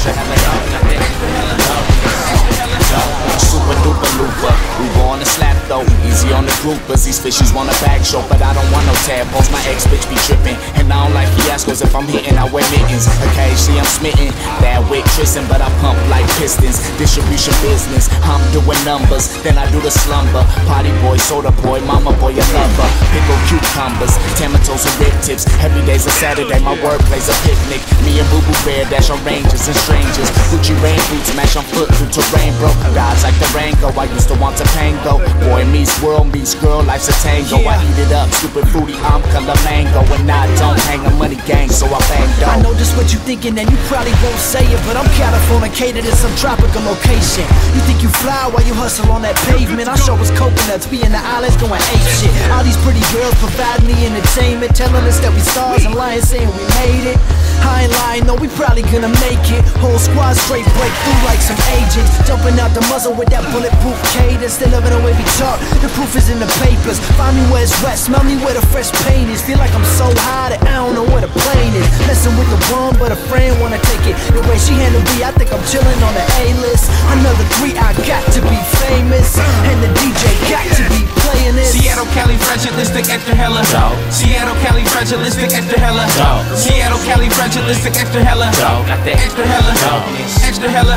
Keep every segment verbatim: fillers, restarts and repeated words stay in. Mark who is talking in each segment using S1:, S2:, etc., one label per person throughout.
S1: Super duper looper, we born to slap though. Easy on the groupers, these fishies want a back show, but I don't want no tadpoles. My ex bitch be trippin', and I don't like fiascos. If I'm hitting, I wear mittens. Occasionally I'm smitten, that with Tristan, but I pump like pistons. Distribution business, I'm doing numbers, then I do the slumber. Party boy, soda boy, mama boy, a lover. Pickle cucumbers, tomatoes and rib tips. Every day's a Saturday, my wordplay's a picnic. Me and Boo Boo Bear dash on rangers and strangers. Gucci rain boots, match on foot through terrain, bro. God's like the Rango, I used to want to pango. Boy meets world meets girl, life's a tango. I eat it up, stupid fruity, I'm color mango. And I don't hang a money gang, so I bang dough.
S2: I know just what you thinking and you probably won't say it, but I'm Californicated in some tropical location. You think you fly while you hustle on that pavement. I show us coconuts, be in the islands going ape shit. All these pretty girls provide me entertainment, telling us that we stars and lying saying we made it. I ain't lying, no, we probably gonna make it. Whole squad straight break through like some agents. Jumping out the muzzle with that bulletproof cadence. Still loving the way we talk, the proof is in the papers. Find me where it's wet, smell me where the fresh paint is. Feel like I'm so high that I don't know where the plane is. Messing with the one, but a friend wanna take it. The way she handle me, I think I'm chilling on the A-list. Another three, I got to be famous, and the D J got to be playing this.
S3: Seattle, Cali, fragilistic, extra hella. Seattle, Cali, fragilistic, extra hella. Seattle, Cali, fragilistic, extra hella. Got that extra hella. Extra hella.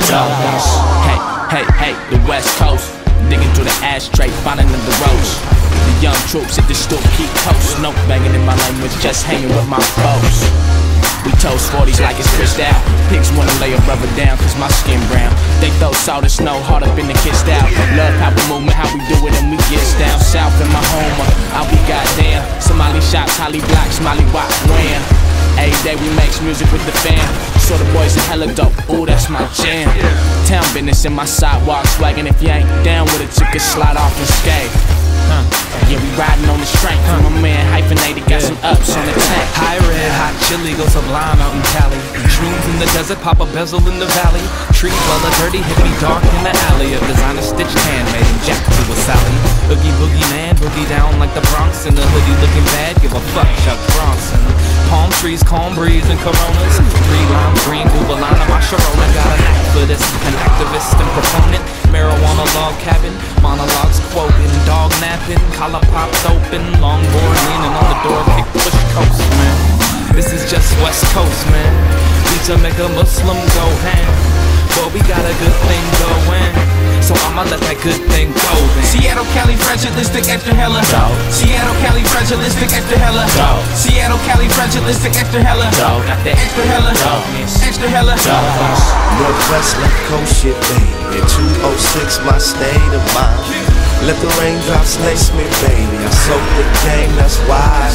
S1: Hey, hey, hey, the West Coast. Digging through the ashtray, finding them the roast. The young troops at the stoop keep coast. No banging in my language, just hanging with my foes. We toast forties like it's Cristal. Pigs wanna lay a brother down cause my skin brown. They throw salt and snow hard up in the kissed out. Love how we movement, how we do it and we gets down south in my home. I'll be goddamn. Somali shots, Holly Black, Smiley Watt, Ram. Every day we makes music with the fam. So the boys are hella dope, ooh that's my jam. Town business in my sidewalk swaggin'. If you ain't down with it, you can slide off and skate. Huh. Yeah, we riding on the strength. My man hyphenated got some ups on the tank.
S4: High red, hot chili, go sublime out in Cali. Shrooms in the desert, pop a bezel in the valley. Trees well a dirty, hippie dark in the alley. A designer stitched handmade and jacked to a Sally. Oogie boogie man, boogie down like the Bronx. In the hoodie looking bad, give a fuck, Chuck Bronson. Palm trees, calm breeze, and Coronas. Three lime green, Goobalana, my Sharona. Got a knack for this, an activist and proponent. Marijuana log cabin, monologues quoting, dog napping, collar popped open, longboard leaning on the door, kick push coast, man. This is just West Coast, man. We to make a Muslim go ham, but we got a good thing going, so I'ma let that good thing go then.
S3: Seattle, Cali, fragilistic, extra hella. Seattle, Cali, fragilistic, extra hella. Seattle, Cali, fragilistic, extra hella. Got that extra hella. Extra hella.
S5: Northwest, left coast shit, baby. two oh six, my state of mind. Let the raindrops lace me, baby. I soak the game, that's why I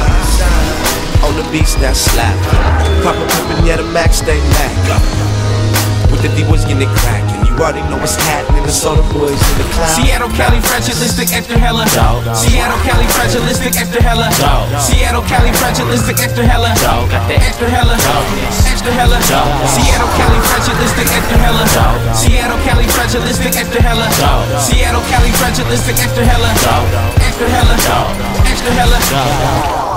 S5: shine. On the beach, that's slapping. Papa pimpin', yeah, the max, stay mac. With the D-boys getting it crackin'. You already know what's happening. The soda boys in the cloud.
S3: Seattle, Cali, fragilistic, extra hella. Seattle, Cali, fragilistic, extra hella. Seattle, Cali, fragilistic, extra hella. Got that extra hella. Extra hella. Seattle, Cali, fragilistic, extra hella. Seattle, Cali, fragilistic, extra hella. Seattle, Cali, fragilistic, extra hella. Extra hella. Extra hella.